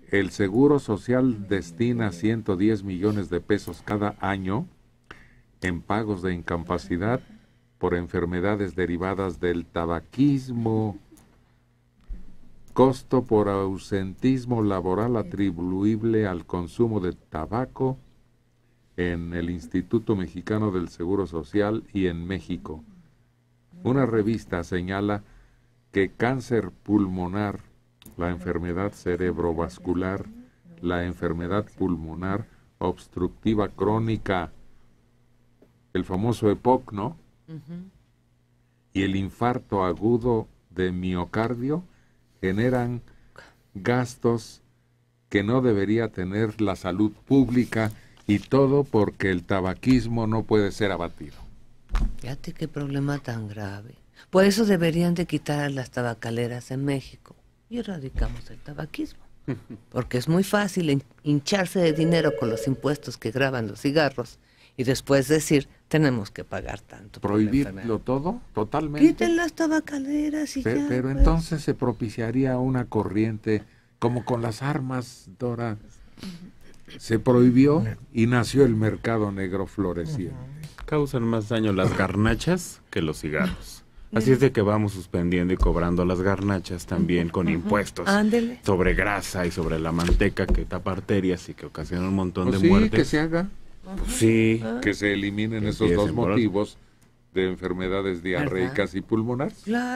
el Seguro Social destina 110 millones de pesos cada año en pagos de incapacidad por enfermedades derivadas del tabaquismo, costo por ausentismo laboral atribuible al consumo de tabaco en el Instituto Mexicano del Seguro Social y en México. Una revista señala que cáncer pulmonar, la enfermedad cerebrovascular, la enfermedad pulmonar obstructiva crónica, el famoso EPOC, ¿no? Y el infarto agudo de miocardio generan gastos que no debería tener la salud pública, y todo porque el tabaquismo no puede ser abatido. Fíjate qué problema tan grave. Por eso deberían de quitar a las tabacaleras en México y erradicamos el tabaquismo. Porque es muy fácil hincharse de dinero con los impuestos que graban los cigarros y después decir, tenemos que pagar tanto. ¿Prohibirlo todo? Totalmente. Quiten las tabacaleras y ya. Pero entonces se propiciaría una corriente, como con las armas, Dora. Se prohibió y nació el mercado negro floreciente. Causan más daño las garnachas que los cigarros. Así es de que vamos suspendiendo y cobrando las garnachas también con impuestos. Ándele. Sobre grasa y sobre la manteca que tapa arterias y que ocasiona un montón Pues de muertes. que se haga. Pues sí. Que se eliminen esos dos motivos de enfermedades diarreicas y pulmonares.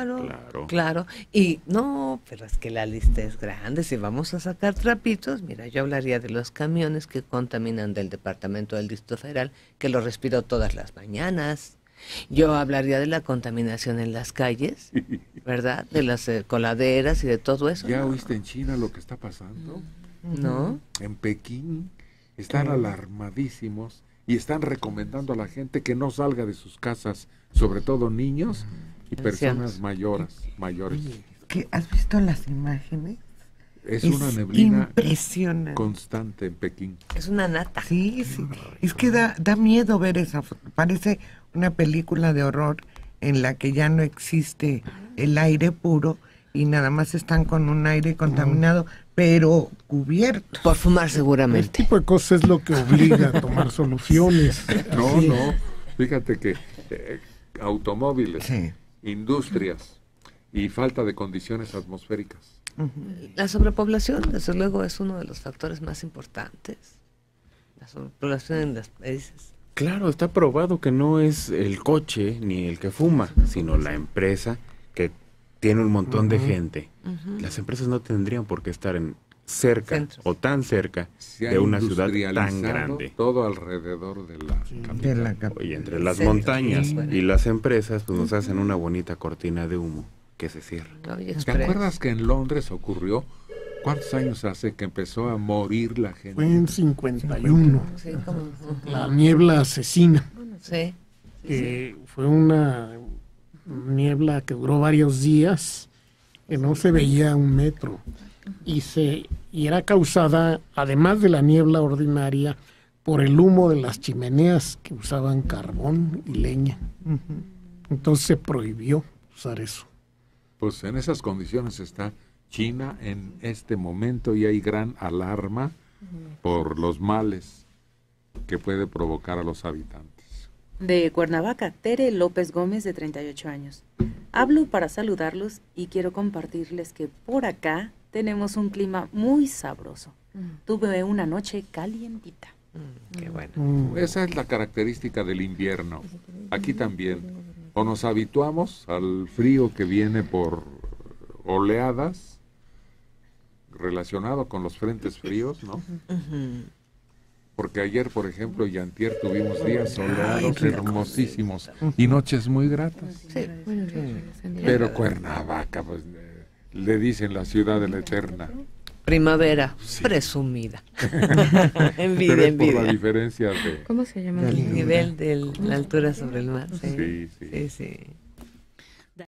Claro. Y no, pero es que la lista es grande. Si vamos a sacar trapitos, mira, yo hablaría de los camiones que contaminan del departamento del Distrito Federal, que lo respiro todas las mañanas. Yo hablaría de la contaminación en las calles, ¿verdad? De las coladeras y de todo eso. ¿Ya oíste en China lo que está pasando? ¿No? En Pekín están alarmadísimos y están recomendando a la gente que no salga de sus casas, sobre todo niños y personas mayores. ¿Has visto las imágenes? Es una neblina impresionante, constante en Pekín. Es una nata. Sí. Es que da miedo ver esa foto. Parece una película de horror en la que ya no existe el aire puro y nada más están con un aire contaminado, pero cubierto. Por fumar seguramente. Este tipo de cosas es lo que obliga a tomar soluciones. No, fíjate que automóviles, industrias y falta de condiciones atmosféricas. La sobrepoblación, desde luego, es uno de los factores más importantes. La sobrepoblación en los países. Claro, está probado que no es el coche ni el que fuma, sino la empresa que tiene un montón de gente. Las empresas no tendrían por qué estar cerca o tan cerca de una ciudad tan grande. Todo alrededor de la capital. Y entre las montañas y las empresas pues nos hacen una bonita cortina de humo que se cierra. ¿Te acuerdas que en Londres ocurrió? ¿Cuántos años hace que empezó a morir la gente? Fue en 51. La niebla asesina. Fue una niebla que duró varios días, que no se veía un metro. Y era causada, además de la niebla ordinaria, por el humo de las chimeneas que usaban carbón y leña. Entonces se prohibió usar eso. Pues en esas condiciones está China en este momento y hay gran alarma por los males que puede provocar a los habitantes. De Cuernavaca, Tere López Gómez, de 38 años. Hablo para saludarlos y quiero compartirles que por acá tenemos un clima muy sabroso. Tuve una noche calientita. Qué bueno. Esa es la característica del invierno. Aquí también. O nos habituamos al frío que viene por oleadas, relacionado con los frentes fríos, ¿no? Porque ayer, por ejemplo, y antier tuvimos días soleados hermosísimos y noches muy gratas. Pero Cuernavaca, pues, le dicen la ciudad de la eterna. Primavera, presumida. Pero es por la diferencia de... ¿Cómo se llama? El nivel de la altura sobre el mar. Sí.